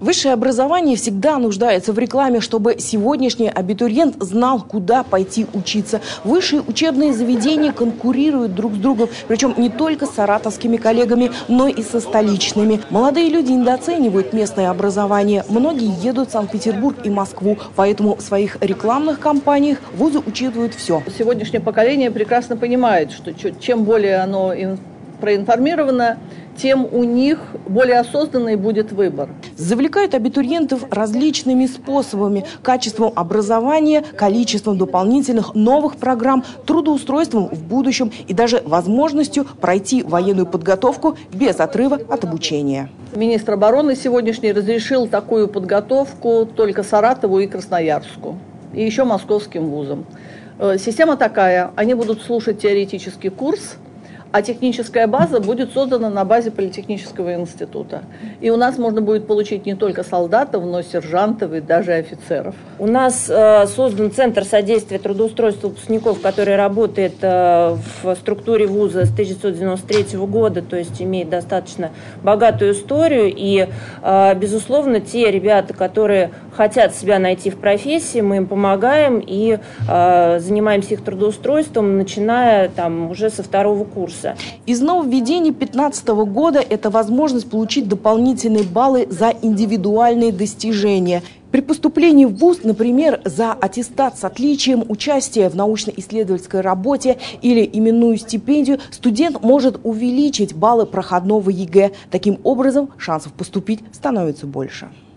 Высшее образование всегда нуждается в рекламе, чтобы сегодняшний абитуриент знал, куда пойти учиться. Высшие учебные заведения конкурируют друг с другом, причем не только с саратовскими коллегами, но и со столичными. Молодые люди недооценивают местное образование. Многие едут в Санкт-Петербург и Москву, поэтому в своих рекламных кампаниях вузы учитывают все. Сегодняшнее поколение прекрасно понимает, что чем более оно проинформировано, тем у них более осознанный будет выбор. Завлекают абитуриентов различными способами: качеством образования, количеством дополнительных новых программ, трудоустройством в будущем и даже возможностью пройти военную подготовку без отрыва от обучения. Министр обороны сегодняшний разрешил такую подготовку только Саратову и Красноярску, и еще московским вузам. Система такая: они будут слушать теоретический курс, а техническая база будет создана на базе Политехнического института. И у нас можно будет получить не только солдатов, но и сержантов и даже офицеров. У нас создан Центр содействия трудоустройству выпускников, который работает в структуре вуза с 1993 года, то есть имеет достаточно богатую историю. И, безусловно, те ребята, которые хотят себя найти в профессии, мы им помогаем и занимаемся их трудоустройством, начиная уже со 2-го курса. Из нововведений 2015 года это возможность получить дополнительные баллы за индивидуальные достижения. При поступлении в вуз, например, за аттестат с отличием, участия в научно-исследовательской работе или именную стипендию, студент может увеличить баллы проходного ЕГЭ. Таким образом, шансов поступить становится больше.